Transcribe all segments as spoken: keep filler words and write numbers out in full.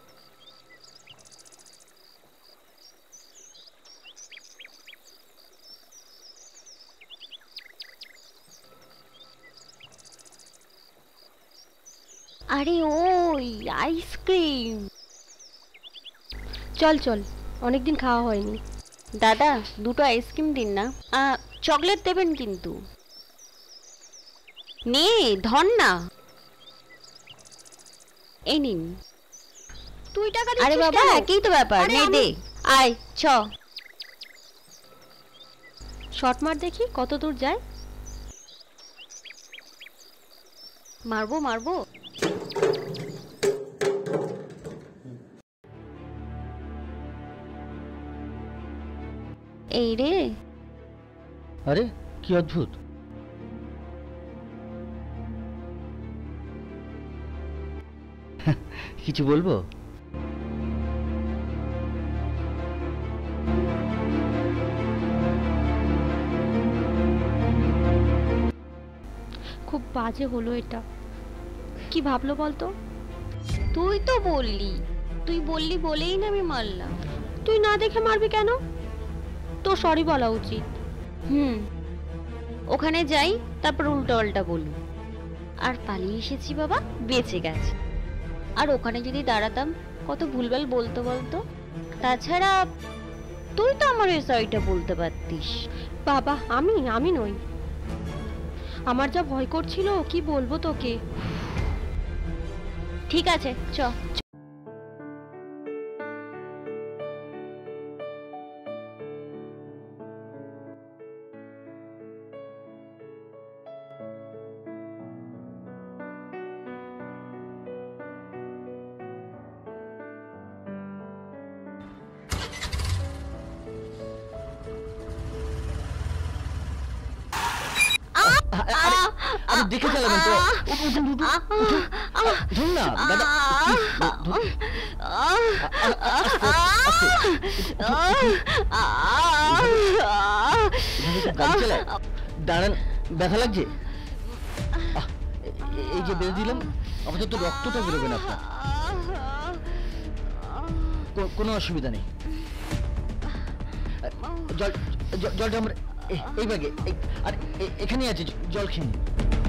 আরে ওই আইসক্রিম, চল চল, অনেকদিন খাওয়া হয়নি। দাদা দুটো আইসক্রিম দিন না। চকলেট দেবেন কিন্তু। নে ধর না, এই নিন। তুই টাকা দিচ্ছিস? আরে বাবা একই তো ব্যাপার, নে দে। আয় চ, শট মার দেখি কত দূর যায়। মারবো মারবো। এই রে। আরে কি অদ্ভুত। কিছু বলবো? খুব বাজে হলো এটা। কি ভাবলো বলতো? তুই তো বললি, তুই বললি বলেই না আমি মারলাম। তুই না দেখে মারবি কেন? তো সরি বলা উচিত। হুম, ওখানে যাই, তারপর উল্টো পাল্টা বলবো। আর পালিয়ে এসেছি বাবা, বেঁচে গেছে। আর ওখানে যদি দাঁড়াতাম কত ভুলভাল বলতো বলতো। তাছাড়া তুই তো আমার এই সরিটা বলতে পারতিস। বাবা আমি আমি নই, আমার যা ভয় করছিল কি বলবো তোকে। ঠিক আছে চ। আরে দেখে চালাবেন তো। ধুন না দাদা, দাঁড়ান, ব্যথা লাগছে? এই যে বেঁধে দিলাম, আপাতত রক্তটা বেরোবে না আপনার, কোনো অসুবিধা নেই। জল জলটা আমরা এই ব্যাগে, আর এখানে আছে, জল খেয়ে নিন।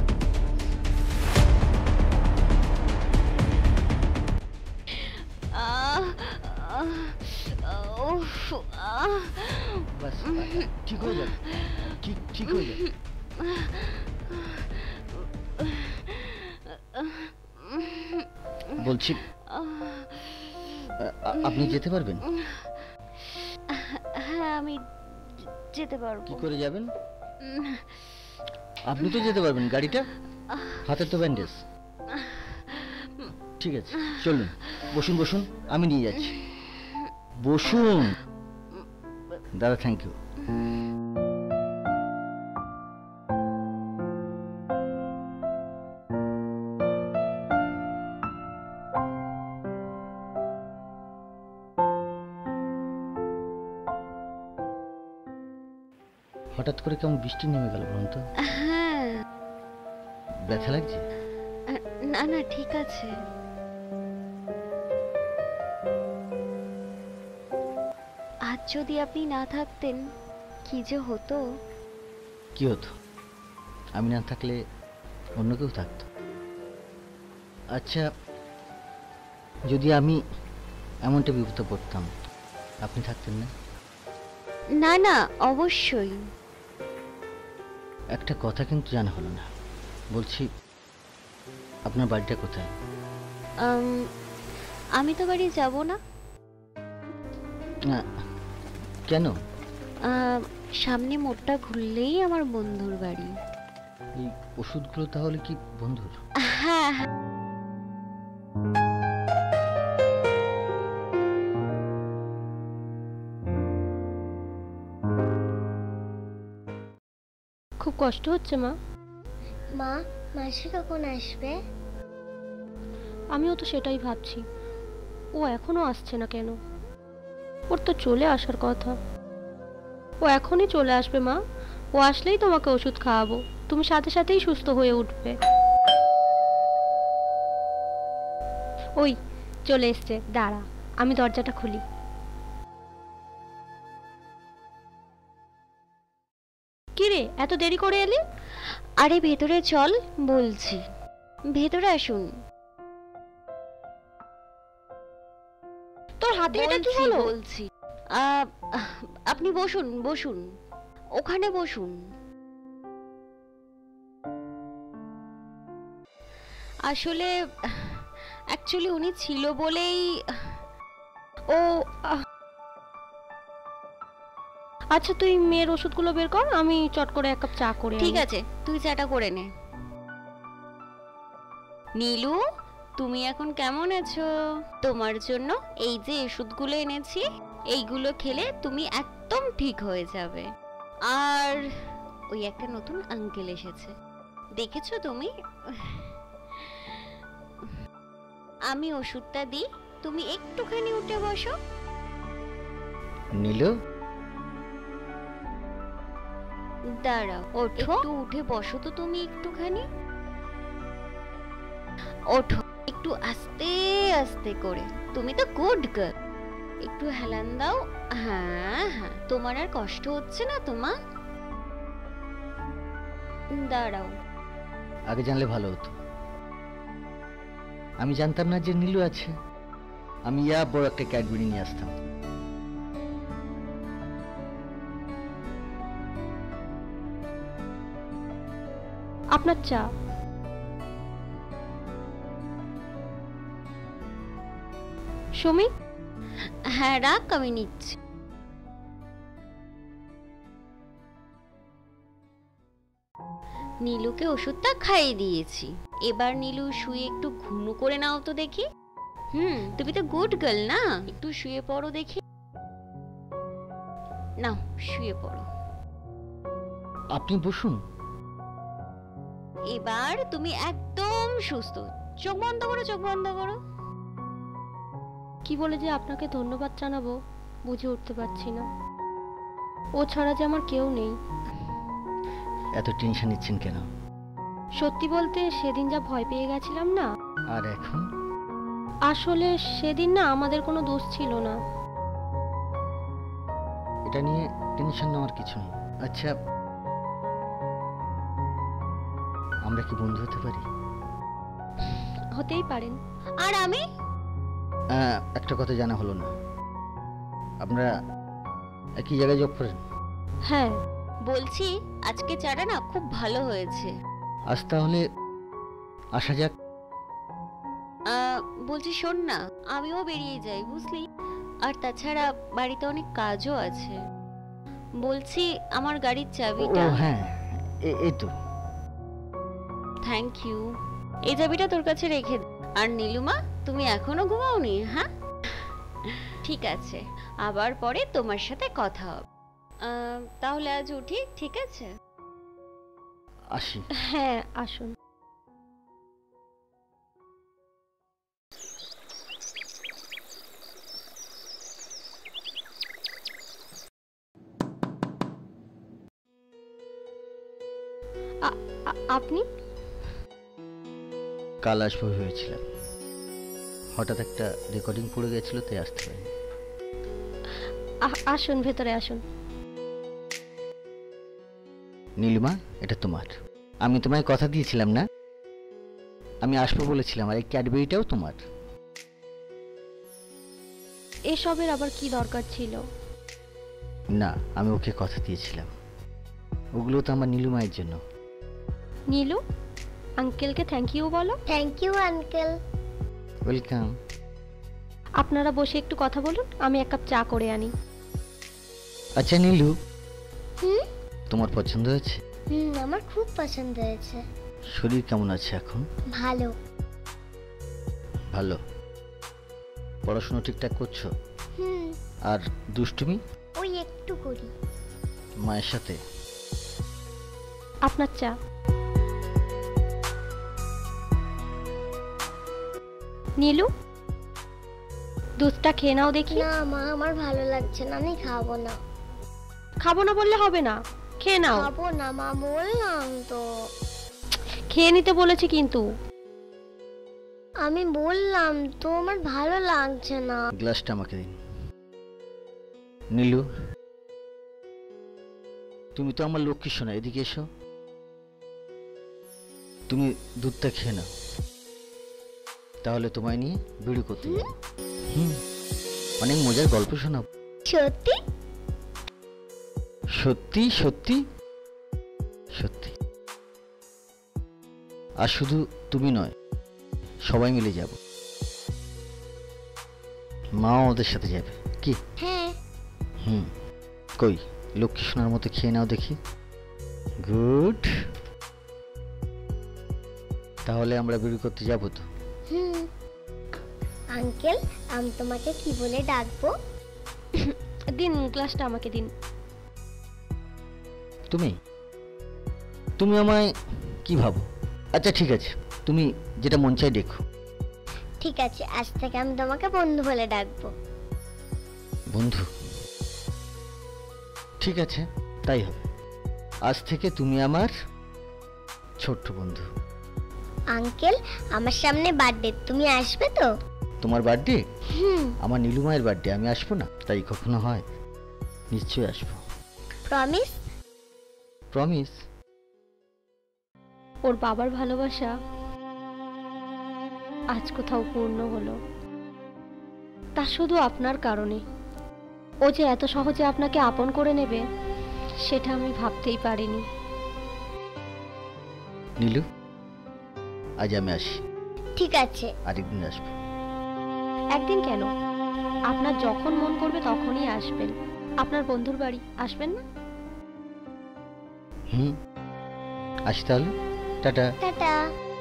বাস ঠিক হয়ে যাবে, ঠিক ঠিক হয়ে যাবে। বলছি আপনি যেতে পারবেন? হ্যাঁ আমি যেতে পারবো। কি করে যাবেন? আপনি তো যেতে পারবেন, গাড়িটা হাতে তো ব্যান্ডেজ। ঠিক আছে চলুন, বসুন বসুন, আমি নিয়ে যাচ্ছি। বসুন দাদা, থ্যাংক ইউ। হঠাৎ করে কেমন বৃষ্টি নেমে গেল বলুন তো? হ্যাঁ। ব্যথা লাগছে? না না ঠিক আছে। আজ যদি আপনি না থাকতেন কি যে হতো। কি হতো? আমি না থাকলে অন্য কেউ থাকতো। আচ্ছা, যদি আমি এমনটা বিপদে পড়তাম, আপনি থাকতেন না? না না অবশ্যই। একটা কথা কিন্তু জানা হলো না, বলছি আপনার বাড়িটা কোথায়? আমি তো বাড়ি যাব না। না কেন? সামনে মোড়টা ঘুরলেই আমার বন্ধুর বাড়ি। এই ওষুধগুলো তাহলে কি বন্ধুর? হ্যাঁ হ্যাঁ। খুব কষ্ট হচ্ছে মা। মা, মাসি কখন আসবে? আমিও তো সেটাই ভাবছি, ও এখনো আসছে না কেন? ওর তো চলে আসার কথা। ও এখনই চলে আসবে মা, ও আসলেই তোমাকে ওষুধ খাওয়াবো, তুমি সাথে সাথেই সুস্থ হয়ে উঠবে। ওই চলে এসছে, দাঁড়া আমি দরজাটা খুলি। কি রে, এত দেরি করে এলি? আরে ভেতরে চল বলছি, ভেতরে আসুন। তোর হাতে এটা কি বলছি, হলো? বলছি আহ, আপনি বসুন বসুন, ওখানে বসুন। আসলে অ্যাকচুয়ালি উনি ছিল বলেই। ও আহ, আচ্ছা তুই মেয়ের ওষুধগুলো বের কর, আমি চট করে এক কাপ চা করে ঠিক আনি। আছে, তুই চাটা করে নে। নীলু, তুমি এখন কেমন আছো? তোমার জন্য এই যে ওষুধগুলো এনেছি, এইগুলো খেলে তুমি একদম ঠিক হয়ে যাবে। আর ওই একটা নতুন আঙ্কেল এসেছে, দেখেছো তুমি? আমি ওষুধটা দিই, তুমি একটুখানি উঠে বসো। নীলু, দাঁড়াও, ওঠো। একটু উঠে বসো তো তুমি একটুখানি। ওঠো, একটু আস্তে আস্তে করে, তুমি তো গুড গার্ল। একটু হেলান দাও। হ্যাঁ হ্যাঁ, তোমার আর কষ্ট হচ্ছে না তোমা? দাঁড়াও। আগে জানলে ভালো হতো। আমি জানতাম না যে নীলু আছে। আমি ইয়া বড় একটা ক্যাডবেরি নিয়ে আসতাম। আপনার চা। সুমি, হ্যাঁ রাখ, আমি নিচ্ছি। নীলুকে ওষুধটা খাইয়ে দিয়েছি, এবার নীলু শুয়ে একটু ঘুমু করে নাও তো দেখি। হুম, তুমি তো গুড গার্ল না, একটু শুয়ে পড়ো দেখি। নাও শুয়ে পড়ো। আপনি বসুন। এবার তুমি একদম সুস্থ। চোখ বন্ধ করো, চোখ বন্ধ করো। কি বলে যে আপনাকে ধন্যবাদ জানাবো বুঝে উঠতে পারছি না। ও ছাড়া যে আমার কেউ নেই। এত টেনশন নিচ্ছেন কেন? সত্যি বলতে সেদিন যা ভয় পেয়ে গেছিলাম না, আর এখন? আসলে সেদিন না আমাদের কোনো দোষ ছিল না। এটা নিয়ে টেনশন নেওয়ার কিছু নেই। আচ্ছা, আমরা কি বন্ধু হতে পারি? হতেই পারেন। আর আমি? আহ, একটা কথা জানা হলো না, আপনারা একই জায়গায় জব করেন? হ্যাঁ। বলছি আজকে চাটা না খুব ভালো হয়েছে। আজ তাহলে আসা যাক। আহ, বলছি শোন না, আমিও বেরিয়ে যাই বুঝলি, আর তাছাড়া বাড়িতে অনেক কাজও আছে। বলছি আমার গাড়ির ও চাবিটা। হ্যাঁ, এ- এই তো। Thank you. এই চাবিটা তোর কাছে রেখে দে। আর নীলুমা, তুমি এখনো ঘুমাওনি? হ্যাঁ ঠিক আছে, আবার পরে তোমার সাথে কথা হবে। আহ, তাহলে আজ উঠি, ঠিক আছে? আসি। হ্যাঁ আসুন। আ- আ- আপনি? কাল আসবো ভেবেছিলাম, হঠাৎ একটা রেকর্ডিং পড়ে গেছিল তাই আসতে পারিনি। আ- আসুন, ভেতরে আসুন। নীলিমা, এটা তোমার। আমি তোমায় কথা দিয়েছিলাম না, আমি আসবো বলেছিলাম, আর এই ক্যাডবেরিটাও তোমার। এসবের আবার কি দরকার ছিল? না, আমি ওকে কথা দিয়েছিলাম, ওগুলো তো আমার নীলিমায়ের জন্য। নীলু, আঙ্কেলকে থ্যাংক ইউ বলো। Thank you uncle. ওয়েলকাম। আপনারা বসে একটু কথা বলুন, আমি এক কাপ চা করে আনি। আচ্ছা নীলু, হুম তোমার পছন্দ হয়েছে? হুম আমার খুব পছন্দ হয়েছে। শরীর কেমন আছে এখন? ভালো। ভালো। পড়াশোনা ঠিকঠাক করছো? হুম আর দুষ্টুমি? ওই একটু করি। মায়ের সাথে? আপনার চা। নীলু, দুধটা খেয়ে নাও দেখি। না মা, আমার ভালো লাগছে না, আমি খাবো না। খাবো না বললে হবে না, খেয়ে নাও। খাবো না মা, বললাম তো। খেয়ে নিতে বলেছি কিন্তু। আমি বললাম তো আমার ভালো লাগছে না। গ্লাসটা আমাকে দিন। নীলু, তুমি তো আমার লক্ষ্মী সোনা, এদিকে এসো। তুমি দুধটা খেয়ে নাও, তাহলে তোমায় নিয়ে ভিডিও করতে যাবো। হুম, অনেক মজার গল্প শোনাবো। সত্যি? সত্যি সত্যি সত্যি। আর শুধু তুমি নয়, সবাই মিলে যাব। মাও ওদের সাথে যাবে কি? হ্যাঁ। হুম, কই লক্ষ্মী সোনার মতো খেয়ে নাও দেখি। গুড, তাহলে আমরা বের করতে যাবো তো? হুম। আঙ্কেল, আমি তোমাকে কি বলে ডাকবো? দিন গ্লাসটা আমাকে দিন। তুমি তুমি আমায় কি ভাবো? আচ্ছা ঠিক আছে, তুমি যেটা মন চাই দেখো। ঠিক আছে, আজ থেকে আমি তোমাকে বন্ধু বলে ডাকবো। বন্ধু? ঠিক আছে, তাই হবে। আজ থেকে তুমি আমার ছোট্ট বন্ধু। আঙ্কেল, আমার সামনে বার্থডে, তুমি আসবে তো? তোমার বার্থডে? হুম। আমার নীলুমায়ের বার্থডে, আমি আসবো না? তাই কখনো হয়? নিশ্চয়ই আসবো। প্রমিস? প্রমিস। ওর বাবার ভালোবাসা আজ কোথাও পূর্ণ হলো, তা শুধু আপনার কারণে। ও যে এত সহজে আপনাকে আপন করে নেবে সেটা আমি ভাবতেই পারিনি। নীলু, আজ আমি আসি। ঠিক আছে। আরেকদিন আসবো। একদিন কেন, আপনার যখন মন করবে তখনই আসবেন। আপনার বন্ধুর বাড়ি আসবেন না? হুম, আসি তাহলে। টাটা। টাটা।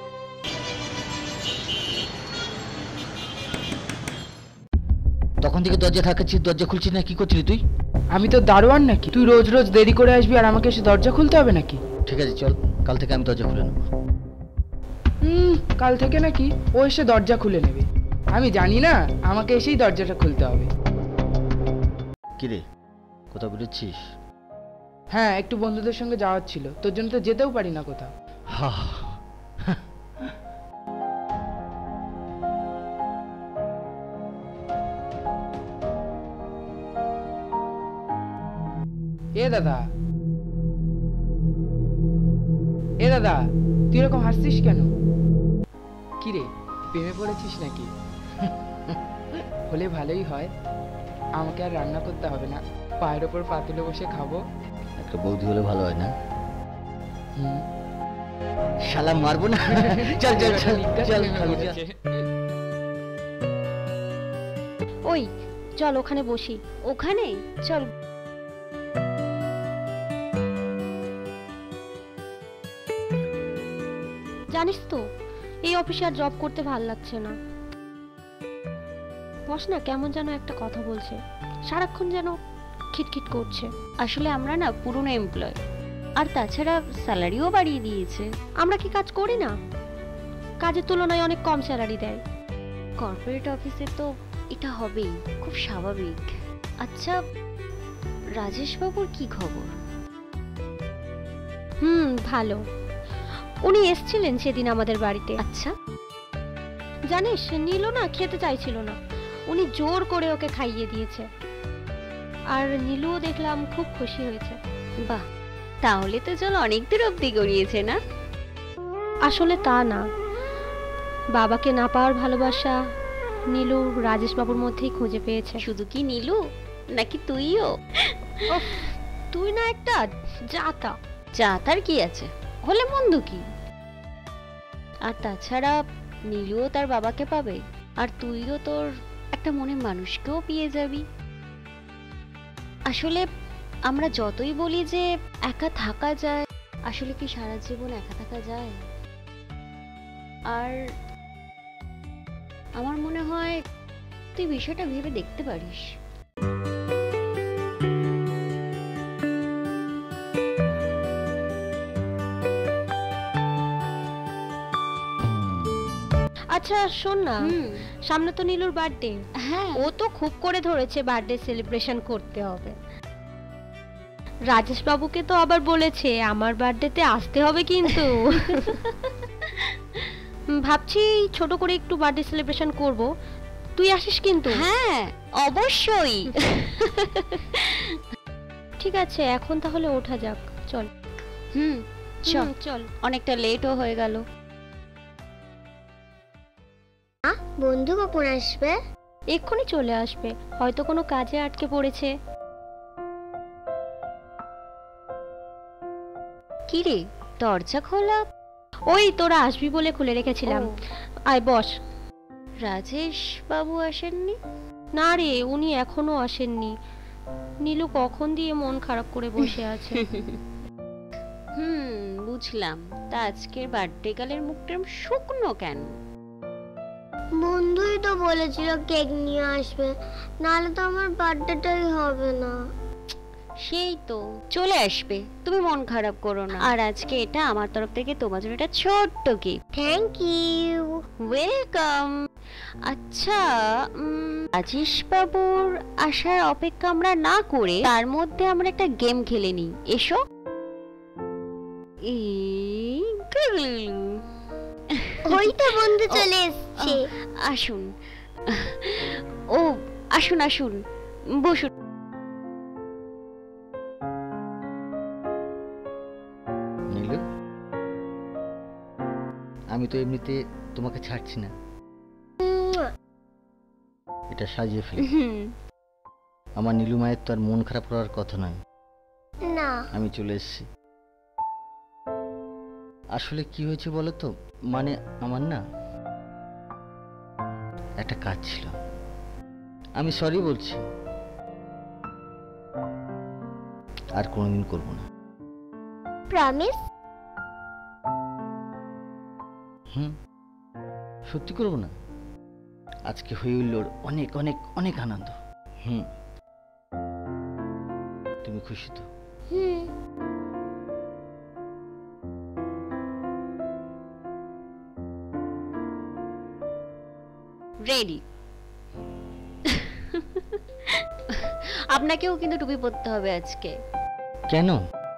তখন থেকে দরজা থাকাচ্ছিস, দরজা খুলছিস না, কি করছিলি তুই? আমি তো দারোয়ান নাকি? তুই রোজ রোজ দেরি করে আসবি আর আমাকে এসে দরজা খুলতে হবে নাকি? ঠিক আছে চল, কাল থেকে আমি দরজা খুলে নেবো। হুম, কাল থেকে নাকি ও এসে দরজা খুলে নেবে? আমি জানি না, আমাকে এসেই দরজাটা খুলতে হবে। কিরে, কোথাও বেরোচ্ছিস? হ্যাঁ, একটু বন্ধুদের সঙ্গে যাওয়ার ছিল, তোর জন্য তো যেতেও পারি না কোথাও। হা, এ দাদা, এ দাদা, তুই এরকম হাসছিস কেন? কি রে, প্রেমে পড়েছিস নাকি? হলে ভালোই হয়, আমাকে আর রান্না করতে হবে না, পায়ের ওপর পা তুলে বসে খাবো। একটা বৌদি হলে ভালো হয় না? হুম। শালা মারবো না। চল চল চল চল চল। ওই চল ওখানে বসি। ওখানে চল। জানিস তো, এই অফিসে আর জব করতে ভাল লাগছে না। বস না কেমন যেন একটা কথা বলছে, সারাক্ষণ যেন খিটখিট করছে। আসলে আমরা না পুরনো এমপ্লয়, আর তাছাড়া স্যালারিও বাড়িয়ে দিয়েছে। আমরা কি কাজ করি না? কাজের তুলনায় অনেক কম স্যালারি দেয়। কর্পোরেট অফিসে তো এটা হবেই, খুব স্বাভাবিক। আচ্ছা, রাজেশ বাবুর কি খবর? হুম, ভালো। উনি এসেছিলেন সেদিন আমাদের বাড়িতে। আচ্ছা, জানিস নীলু না খেতে চাইছিল না, উনি জোর করে ওকে খাইয়ে দিয়েছে। আর নীলুও দেখলাম খুব খুশি হয়েছে। বাহ, তাহলে তো চল অনেক দূর অব্দি গড়িয়েছে না? আসলে তা না, বাবাকে না পাওয়ার ভালোবাসা নীলু রাজেশ বাবুর মধ্যেই খুঁজে পেয়েছে। শুধু কি নীলু, নাকি তুইও? ওফ, তুই না একটা জাতা। যা তার কি আছে, হলে মন্দ কি? আর তাছাড়া নীলুও তার বাবাকে পাবে, আর তুইও তোর একটা মনের মানুষকেও পেয়ে যাবি। আসলে আমরা যতই বলি যে একা থাকা যায়, আসলে কি সারা জীবন একা থাকা যায়? আর আমার মনে হয় তুই বিষয়টা ভেবে দেখতে পারিস। আচ্ছা শোন না, হুম, সামনে তো নীলুর বার্থডে। হ্যাঁ, ও তো খুব করে ধরেছে বার্থডে সেলিব্রেশন করতে হবে। রাজেশ বাবুকে তো আবার বলেছে আমার বার্থডেতে আসতে হবে কিন্তু। উম, ভাবছি ছোট করে একটু বার্থডে সেলিব্রেশন করব, তুই আসিস কিন্তু। হ্যাঁ অবশ্যই। ঠিক আছে, এখন তাহলে ওঠা যাক, চল। হুম চল, হুম, চল। অনেকটা লেটও হয়ে গেল। আ, বন্ধু কখন আসবে? এক্ষুনি চলে আসবে, হয়তো কোনো কাজে আটকে পড়েছে। কি রে, দরজা খোলা? ওই তোরা আসবি বলে খুলে রেখেছিলাম। ও, আয় বস। রাজেশ বাবু আসেননি? না রে, উনি এখনো আসেননি। নীলু কখন দিয়ে মন খারাপ করে বসে আছে। হুম বুঝলাম। তা আজকের বার্থডে গালের মুখটা এরম শুকনো কেন? বন্ধুই তো বলেছিল কেক নিয়ে আসবে, নাহলে তো আমার বার্থডেটাই হবে না। সেই তো চলে আসবে, তুমি মন খারাপ করো না। আর আজকে এটা আমার তরফ থেকে তোমার জন্য একটা ছোট্ট গিফট। Thank you. ওয়েলকাম। আচ্ছা উম, রাজেশ বাবুর আসার অপেক্ষা আমরা না করে তার মধ্যে আমরা একটা গেম খেলে নিই, এসো। এই গুলু। ওইটা বন্ধু চলে এসছে। আসুন। ও আসুন আসুন, বসুন। নীলু, আমি তো এমনিতে তোমাকে ছাড়ছি না, এটা সাজিয়ে ফেলি। হুম, আমার নীলু মায়ের তো আর মন খারাপ করার কথা নয়, না, আমি চলে এসেছি। আসলে কি হয়েছে বলো তো, মানে আমার না একটা কাজ ছিল, আমি সরি বলছি, আর কোনোদিন করবো না। প্রমিস? হুম, সত্যি করবো না। আজকে হয়ে উঠল ওর অনেক অনেক অনেক আনন্দ। হুম, তুমি খুশি তো? হুম। রেডি। আপনাকেও কিন্তু টুপি পরতে হবে আজকে। কেন?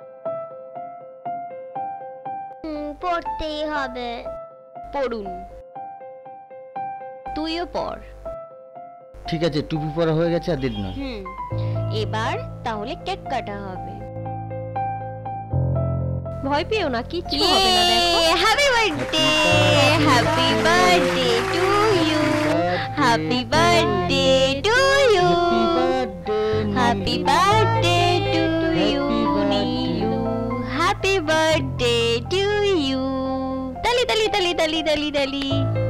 হুম, পড়তেই হবে। পড়ুন, তুইও পর। ঠিক আছে, টুপি পরা হয়ে গেছে, আর দেরি নয়। হুম, এবার তাহলে কেক কাটা হবে। ভয় পেও না, কিচ্ছু হবে না, দেখো। Happy birthday, happy birthday to you, happy birthday to you, happy birthday to you Nilu, happy birthday to you. তালি তালি তালি তালি তালি তালি।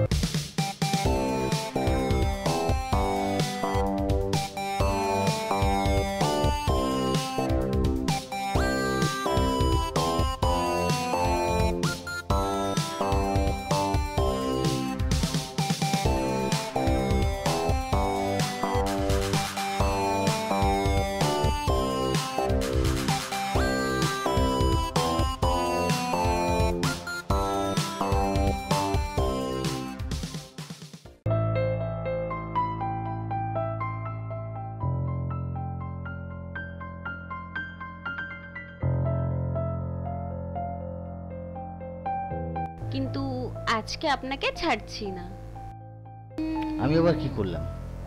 কিন্তু আজকে আপনাকে ছাড়ছি না। আমি আবার কি করলাম?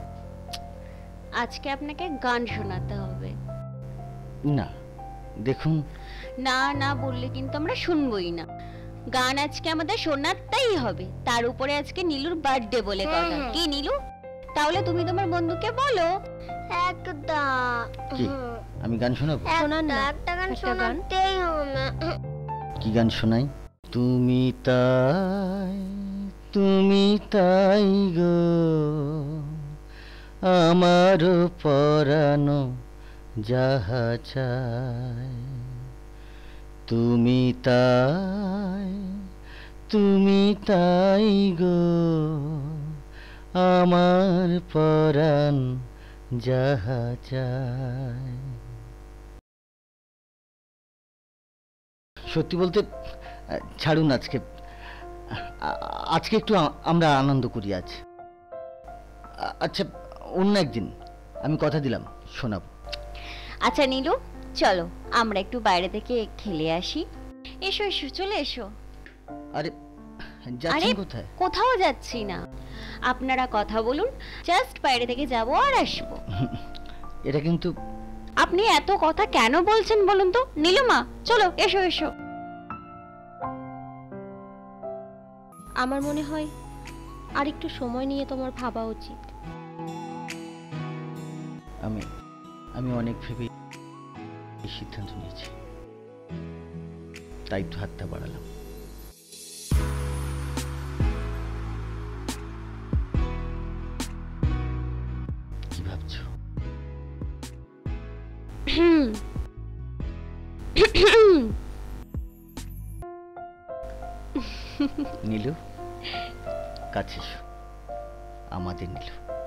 আজকে আপনাকে গান শোনাতে হবে। না, দেখুন, না না বললে কিন্তু আমরা শুনবই না। গান আজকে আমাদের শোনাতেই হবে, তার উপরে আজকে নীলুর বার্থডে বলে হ্যাঁ, কথা। হ্যাঁ। কি নীলু, তাহলে তুমি তোমার বন্ধুকে বলো। একটা কি? হুম, আমি গান শোনাবো? শোনান একটা না, একটা গান একটা গান। শোনাতেই হবে। কি গান শোনাই? তুমি তাই, তুমি তাই গো, আমার পরানো যাহা চায়। তুমি তাই, তুমি তাই গো, আমার পরাণ যাহা চায়। সত্যি বলতে আহ, ছাড়ুন, আজকে আ- আজকে একটু আ- আমরা আনন্দ করি আজ। আ- আচ্ছা, অন্য একদিন আমি কথা দিলাম শোনাবো। আচ্ছা নীলু, চলো আমরা একটু বাইরে থেকে খেলে আসি। এসো এসো, চলে এসো। আরে আরে যাচ্ছেন কোথায়? কোথাও যাচ্ছি না, আপনারা কথা বলুন, জাস্ট বাইরে থেকে যাব আর আসবো। এটা কিন্তু আপনি এত কথা কেন বলছেন বলুন তো? নীলিমা চলো, এসো এসো। আমার মনে হয় আর একটু সময় নিয়ে তোমার ভাবা উচিত। আমি আমি অনেক ভেবে এই সিদ্ধান্ত নিয়েছি, তাই তো হাতটা বাড়ালাম। কি ভাবছো? নীলু, কাছে এসো, আমাদের নীলু।